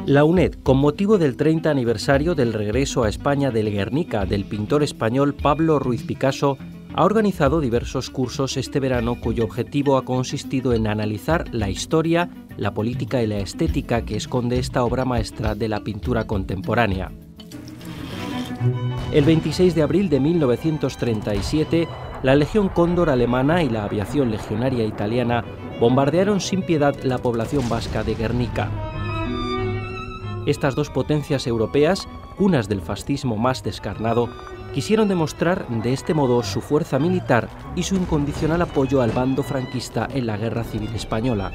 La UNED, con motivo del 30 aniversario del regreso a España del Guernica del pintor español Pablo Ruiz Picasso, ha organizado diversos cursos este verano cuyo objetivo ha consistido en analizar la historia, la política y la estética que esconde esta obra maestra de la pintura contemporánea. El 26 de abril de 1937, la Legión Cóndor alemana y la aviación legionaria italiana bombardearon sin piedad la población vasca de Guernica. Estas dos potencias europeas, cunas del fascismo más descarnado, quisieron demostrar de este modo su fuerza militar y su incondicional apoyo al bando franquista en la Guerra Civil Española.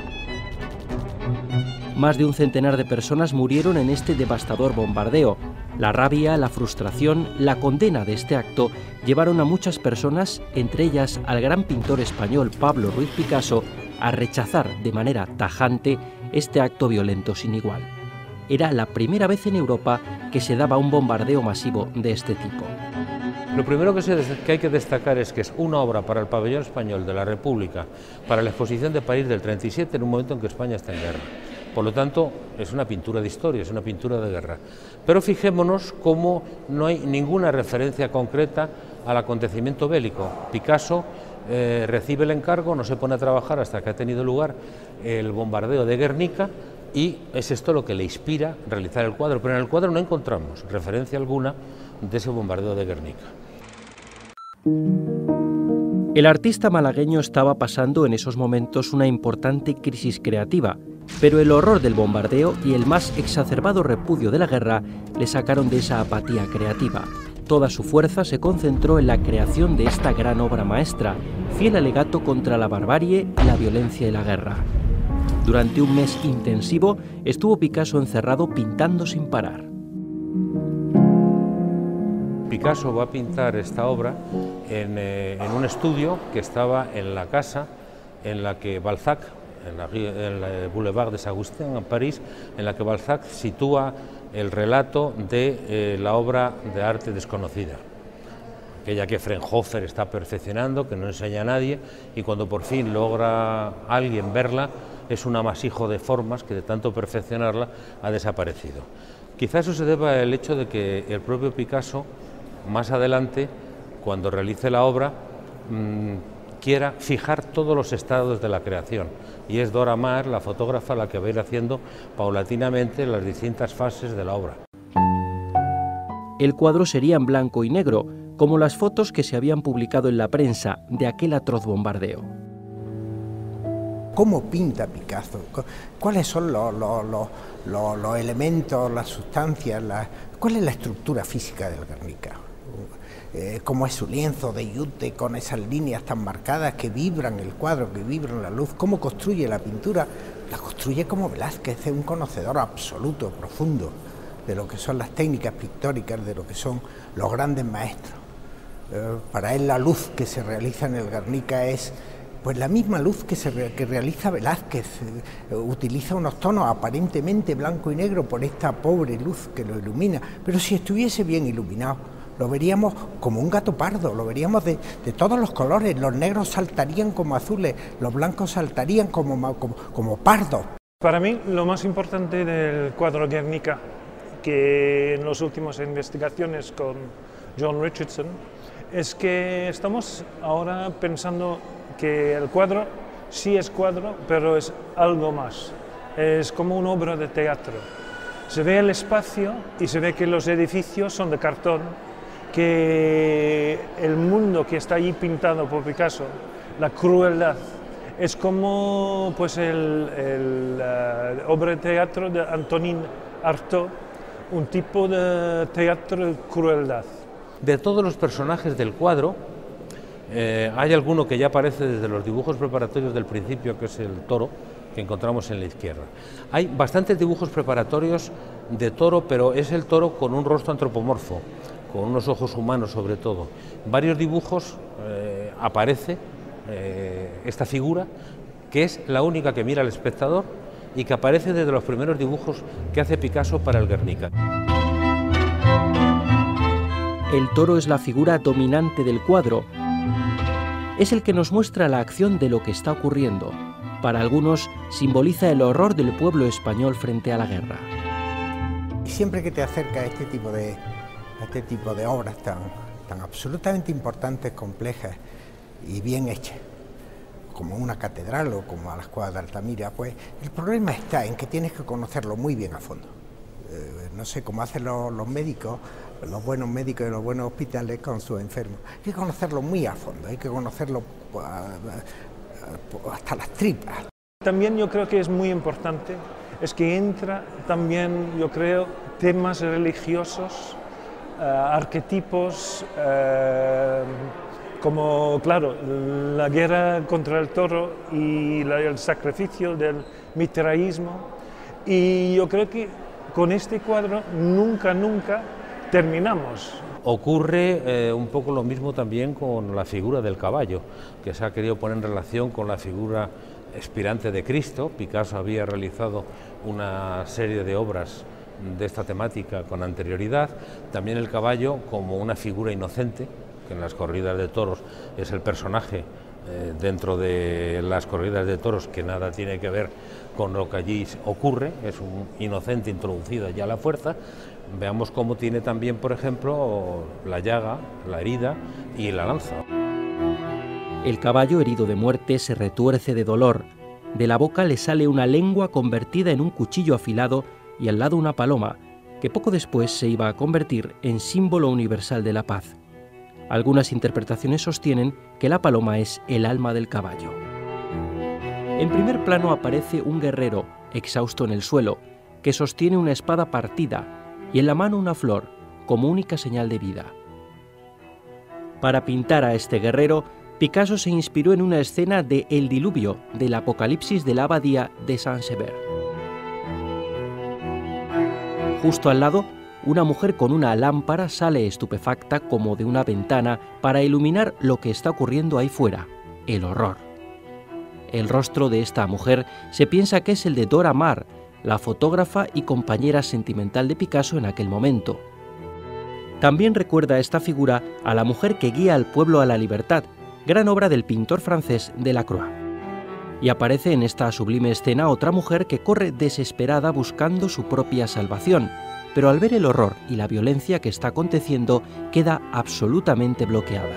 Más de un centenar de personas murieron en este devastador bombardeo. La rabia, la frustración, la condena de este acto llevaron a muchas personas, entre ellas al gran pintor español Pablo Ruiz Picasso, a rechazar de manera tajante este acto violento sin igual. Era la primera vez en Europa que se daba un bombardeo masivo de este tipo. Lo primero que hay que destacar es que es una obra para el pabellón español de la República, para la exposición de París del 37, en un momento en que España está en guerra. Por lo tanto, es una pintura de historia, es una pintura de guerra. Pero fijémonos cómo no hay ninguna referencia concreta al acontecimiento bélico. Picasso recibe el encargo, no se pone a trabajar hasta que ha tenido lugar el bombardeo de Guernica, y es esto lo que le inspira a realizar el cuadro, pero en el cuadro no encontramos referencia alguna de ese bombardeo de Guernica. El artista malagueño estaba pasando en esos momentos una importante crisis creativa, pero el horror del bombardeo y el más exacerbado repudio de la guerra le sacaron de esa apatía creativa. Toda su fuerza se concentró en la creación de esta gran obra maestra, fiel alegato contra la barbarie, la violencia y la guerra. Durante un mes intensivo estuvo Picasso encerrado pintando sin parar. Picasso va a pintar esta obra en un estudio que estaba en la casa en la que Balzac, en el Boulevard des Augustins, en París, en la que Balzac sitúa el relato de la obra de arte desconocida, aquella que Frauenhofer está perfeccionando, que no enseña a nadie, y cuando por fin logra alguien verla, es un amasijo de formas que de tanto perfeccionarla ha desaparecido. Quizá eso se deba al hecho de que el propio Picasso, más adelante, cuando realice la obra, quiera fijar todos los estados de la creación, y es Dora Maar, la fotógrafa, la que va a ir haciendo paulatinamente las distintas fases de la obra. El cuadro sería en blanco y negro, como las fotos que se habían publicado en la prensa de aquel atroz bombardeo. ¿Cómo pinta Picasso? ¿Cuáles son los elementos, las sustancias? ¿Cuál es la estructura física del Guernica? ¿Cómo es su lienzo de yute con esas líneas tan marcadas que vibran el cuadro, que vibran la luz? ¿Cómo construye la pintura? La construye como Velázquez, es un conocedor absoluto, profundo, de lo que son las técnicas pictóricas, de lo que son los grandes maestros. Para él la luz que se realiza en el Guernica es pues la misma luz que realiza Velázquez. Utiliza unos tonos aparentemente blanco y negro por esta pobre luz que lo ilumina, pero si estuviese bien iluminado, lo veríamos como un gato pardo, lo veríamos de todos los colores. Los negros saltarían como azules, los blancos saltarían como pardos. Para mí, lo más importante del cuadro Guernica, que en las últimas investigaciones con John Richardson, es que estamos ahora pensando que el cuadro sí es cuadro, pero es algo más. Es como una obra de teatro. Se ve el espacio y se ve que los edificios son de cartón, que el mundo que está allí pintado por Picasso, la crueldad, es como pues obra de teatro de Antonin Artaud, un tipo de teatro de crueldad. De todos los personajes del cuadro, hay alguno que ya aparece desde los dibujos preparatorios del principio, que es el toro, que encontramos en la izquierda. Hay bastantes dibujos preparatorios de toro, pero es el toro con un rostro antropomorfo, con unos ojos humanos sobre todo. En varios dibujos aparece esta figura, que es la única que mira al espectador y que aparece desde los primeros dibujos que hace Picasso para el Guernica. El toro es la figura dominante del cuadro. Es el que nos muestra la acción de lo que está ocurriendo. Para algunos, simboliza el horror del pueblo español frente a la guerra. Y siempre que te acercas a este tipo de obras tan absolutamente importantes, complejas y bien hechas, como una catedral o como a las cuadras de Altamira, pues el problema está en que tienes que conocerlo muy bien a fondo. No sé cómo hacen los médicos, los buenos médicos de los buenos hospitales con sus enfermos. Hay que conocerlo muy a fondo, hay que conocerlo hasta las tripas. También yo creo que es muy importante, es que entra también, yo creo, temas religiosos, arquetipos, como, claro, la guerra contra el toro y el sacrificio del mitraísmo. Y yo creo que con este cuadro nunca terminamos. Ocurre un poco lo mismo también con la figura del caballo, que se ha querido poner en relación con la figura expirante de Cristo. Picasso había realizado una serie de obras de esta temática con anterioridad. También el caballo como una figura inocente, que en las corridas de toros es el personaje dentro de las corridas de toros que nada tiene que ver con lo que allí ocurre, es un inocente introducido ya a la fuerza. Veamos cómo tiene también, por ejemplo, la llaga, la herida y la lanza. El caballo herido de muerte se retuerce de dolor. De la boca le sale una lengua convertida en un cuchillo afilado y al lado una paloma, que poco después se iba a convertir en símbolo universal de la paz. Algunas interpretaciones sostienen que la paloma es el alma del caballo. En primer plano aparece un guerrero, exhausto en el suelo, que sostiene una espada partida y en la mano una flor, como única señal de vida. Para pintar a este guerrero, Picasso se inspiró en una escena de El diluvio, del Apocalipsis de la abadía de Saint-Sever. Justo al lado, una mujer con una lámpara sale estupefacta como de una ventana para iluminar lo que está ocurriendo ahí fuera, el horror. El rostro de esta mujer se piensa que es el de Dora Maar, la fotógrafa y compañera sentimental de Picasso en aquel momento. También recuerda esta figura a la mujer que guía al pueblo a la libertad, gran obra del pintor francés Delacroix. Y aparece en esta sublime escena otra mujer que corre desesperada buscando su propia salvación, pero al ver el horror y la violencia que está aconteciendo, queda absolutamente bloqueada.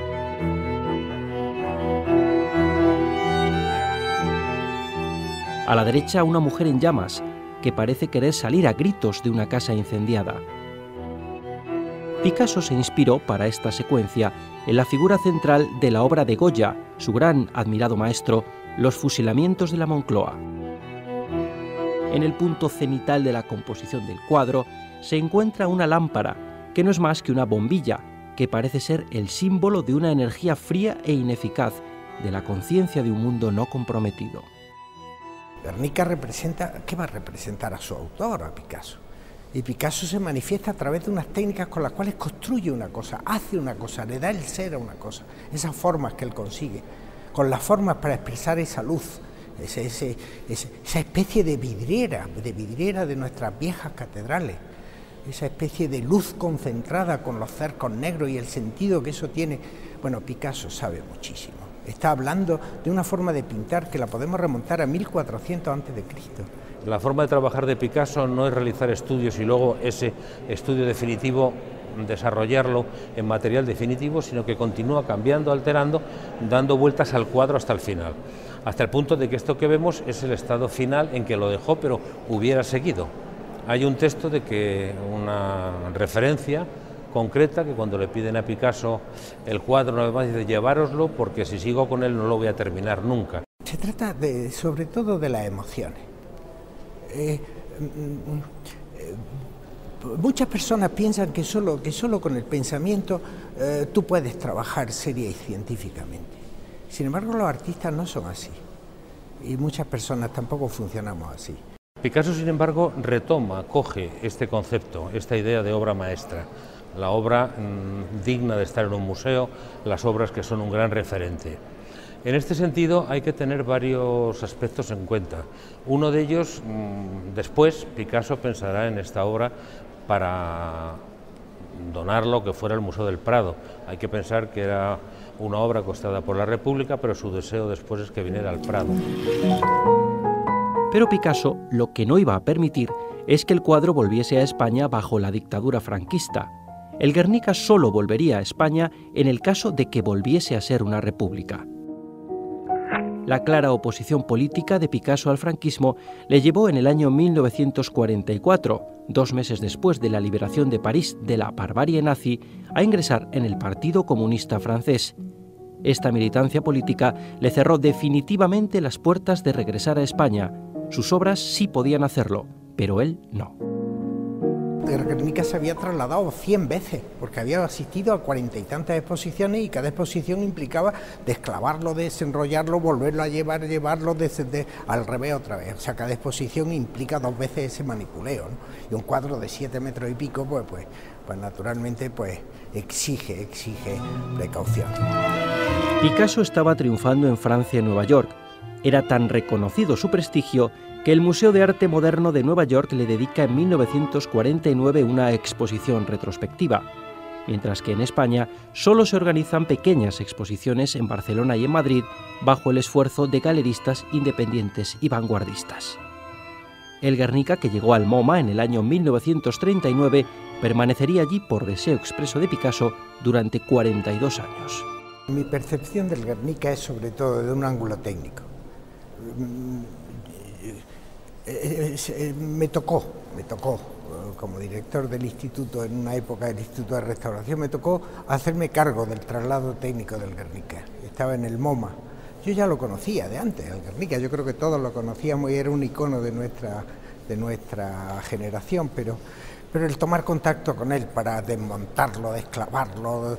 A la derecha, una mujer en llamas, que parece querer salir a gritos de una casa incendiada. Picasso se inspiró para esta secuencia en la figura central de la obra de Goya, su gran admirado maestro, Los fusilamientos de la Moncloa. En el punto cenital de la composición del cuadro se encuentra una lámpara, que no es más que una bombilla, que parece ser el símbolo de una energía fría e ineficaz, de la conciencia de un mundo no comprometido. Guernica representa, ¿qué va a representar a su autor, a Picasso? Y Picasso se manifiesta a través de unas técnicas con las cuales construye una cosa, hace una cosa, le da el ser a una cosa, esas formas que él consigue, con las formas para expresar esa luz, esa especie de vidriera de nuestras viejas catedrales, esa especie de luz concentrada con los cercos negros y el sentido que eso tiene. Bueno, Picasso sabe muchísimo. Está hablando de una forma de pintar que la podemos remontar a 1400 a.C. La forma de trabajar de Picasso no es realizar estudios y luego ese estudio definitivo desarrollarlo en material definitivo, sino que continúa cambiando, alterando, dando vueltas al cuadro hasta el final, hasta el punto de que esto que vemos es el estado final en que lo dejó, pero hubiera seguido. Hay un texto de que una referencia concreta que cuando le piden a Picasso el cuadro, una vez más dice: llevároslo porque si sigo con él no lo voy a terminar nunca. Se trata sobre todo de las emociones. Muchas personas piensan que solo con el pensamiento tú puedes trabajar seria y científicamente. Sin embargo, los artistas no son así y muchas personas tampoco funcionamos así. Picasso, sin embargo, coge este concepto, esta idea de obra maestra, la obra digna de estar en un museo, las obras que son un gran referente. En este sentido hay que tener varios aspectos en cuenta. Uno de ellos, después Picasso pensará en esta obra para donarlo que fuera al Museo del Prado. Hay que pensar que era una obra costada por la República, pero su deseo después es que viniera al Prado. Pero Picasso lo que no iba a permitir es que el cuadro volviese a España bajo la dictadura franquista. El Guernica solo volvería a España en el caso de que volviese a ser una república. La clara oposición política de Picasso al franquismo le llevó en el año 1944, 2 meses después de la liberación de París de la barbarie nazi, a ingresar en el Partido Comunista Francés. Esta militancia política le cerró definitivamente las puertas de regresar a España. Sus obras sí podían hacerlo, pero él no. El Guernica se había trasladado 100 veces, porque había asistido a 40 y tantas exposiciones y cada exposición implicaba desclavarlo, desenrollarlo, volverlo a llevarlo al revés otra vez. O sea, cada exposición implica 2 veces ese manipuleo, ¿no? Y un cuadro de 7 metros y pico, pues naturalmente exige precaución. Picasso estaba triunfando en Francia y Nueva York. Era tan reconocido su prestigio que el Museo de Arte Moderno de Nueva York le dedica en 1949 una exposición retrospectiva, mientras que en España solo se organizan pequeñas exposiciones en Barcelona y en Madrid bajo el esfuerzo de galeristas independientes y vanguardistas. El Guernica, que llegó al MoMA en el año 1939, permanecería allí por deseo expreso de Picasso durante 42 años. Mi percepción del Guernica es sobre todo de un ángulo técnico. Me tocó como director del instituto, en una época del Instituto de Restauración, me tocó hacerme cargo del traslado técnico del Guernica. Estaba en el MoMA. Yo ya lo conocía de antes, el Guernica, yo creo que todos lo conocíamos y era un icono de nuestra generación, pero el tomar contacto con él para desmontarlo, desclavarlo,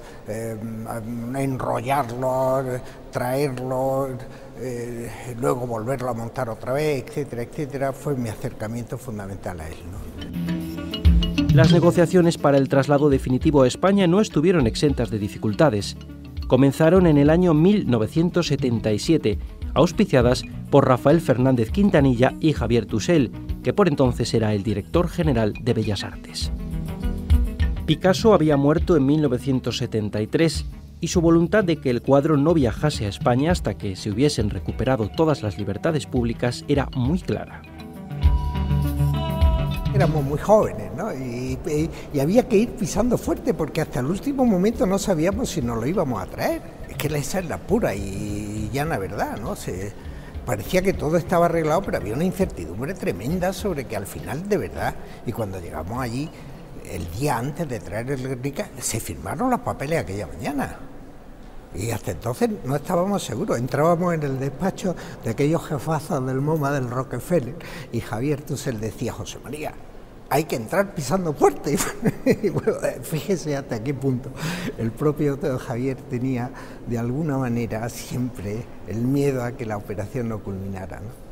enrollarlo, traerlo, luego volverlo a montar otra vez, etcétera, etcétera, fue mi acercamiento fundamental a él, ¿no? Las negociaciones para el traslado definitivo a España no estuvieron exentas de dificultades. Comenzaron en el año 1977, auspiciadas por Rafael Fernández Quintanilla y Javier Tussell, que por entonces era el director general de Bellas Artes. Picasso había muerto en 1973 y su voluntad de que el cuadro no viajase a España hasta que se hubiesen recuperado todas las libertades públicas era muy clara. Éramos muy jóvenes, ¿no? Y había que ir pisando fuerte porque hasta el último momento no sabíamos si nos lo íbamos a traer. Es que esa es la pura y llana verdad, ¿no? Parecía que todo estaba arreglado, pero había una incertidumbre tremenda sobre que al final, de verdad, y cuando llegamos allí, el día antes de traer el Guernica, se firmaron los papeles aquella mañana. Y hasta entonces no estábamos seguros. Entrábamos en el despacho de aquellos jefazos del MoMA del Rockefeller y Javier Tussell decía: José María, hay que entrar pisando fuerte. Y bueno, fíjese hasta qué punto el propio Javier tenía de alguna manera siempre el miedo a que la operación no culminara, ¿no?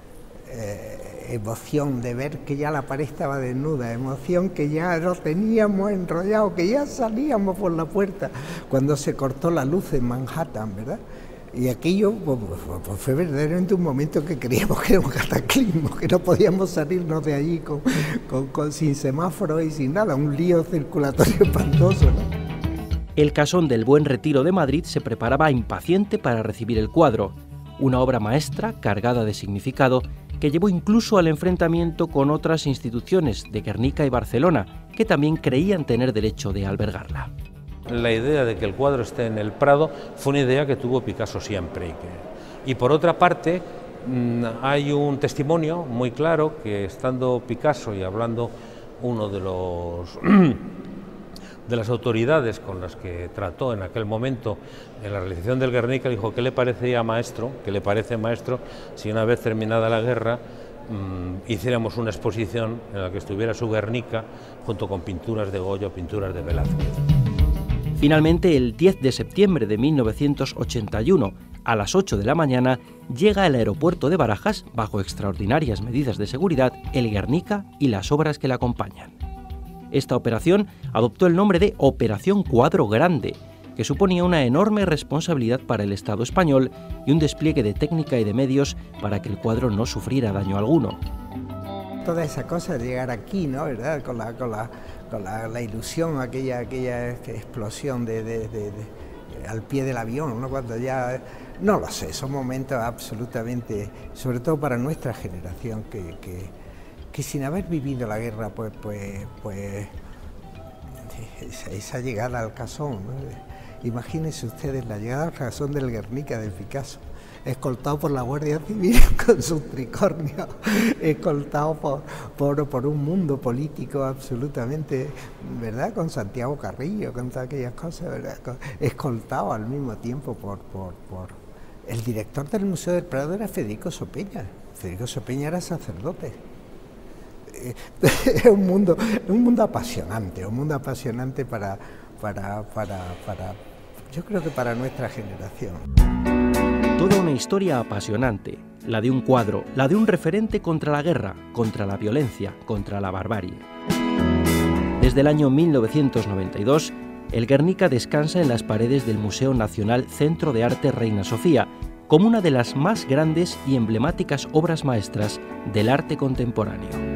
Emoción de ver que ya la pared estaba desnuda, emoción que ya lo teníamos enrollado, que ya salíamos por la puerta cuando se cortó la luz en Manhattan, ¿verdad? Y aquello pues fue verdaderamente un momento que creíamos que era un cataclismo, que no podíamos salirnos de allí sin semáforo y sin nada, un lío circulatorio espantoso, ¿no? El Casón del Buen Retiro de Madrid se preparaba impaciente para recibir el cuadro, una obra maestra cargada de significado que llevó incluso al enfrentamiento con otras instituciones de Guernica y Barcelona, que también creían tener derecho de albergarla. La idea de que el cuadro esté en el Prado fue una idea que tuvo Picasso siempre. Y por otra parte, hay un testimonio muy claro que, estando Picasso y hablando uno de las autoridades con las que trató en aquel momento en la realización del Guernica, le dijo: ¿qué le parecía maestro? ¿Qué le parece maestro si una vez terminada la guerra hiciéramos una exposición en la que estuviera su Guernica junto con pinturas de Goya o pinturas de Velázquez? Finalmente, el 10 de septiembre de 1981, a las 8 de la mañana, llega al aeropuerto de Barajas, bajo extraordinarias medidas de seguridad, el Guernica y las obras que le acompañan. Esta operación adoptó el nombre de Operación Cuadro Grande, que suponía una enorme responsabilidad para el Estado español y un despliegue de técnica y de medios para que el cuadro no sufriera daño alguno. Toda esa cosa de llegar aquí, ¿no? ¿Verdad? Con la ilusión, aquella explosión al pie del avión, ¿no? Cuando ya No lo sé, son momentos absolutamente, sobre todo para nuestra generación, que sin haber vivido la guerra, pues esa llegada al Casón, ¿no? Imagínense ustedes la llegada al Casón del Guernica de Picasso, escoltado por la Guardia Civil con sus tricornios, escoltado por un mundo político absolutamente, ¿verdad?, con Santiago Carrillo, con todas aquellas cosas, ¿verdad?, escoltado al mismo tiempo por el director del Museo del Prado era Federico Sopeña. Federico Sopeña era sacerdote. Es un mundo apasionante, para yo creo que para nuestra generación. Toda una historia apasionante, la de un cuadro, la de un referente contra la guerra, contra la violencia, contra la barbarie. Desde el año 1992, el Guernica descansa en las paredes del Museo Nacional Centro de Arte Reina Sofía, como una de las más grandes y emblemáticas obras maestras del arte contemporáneo.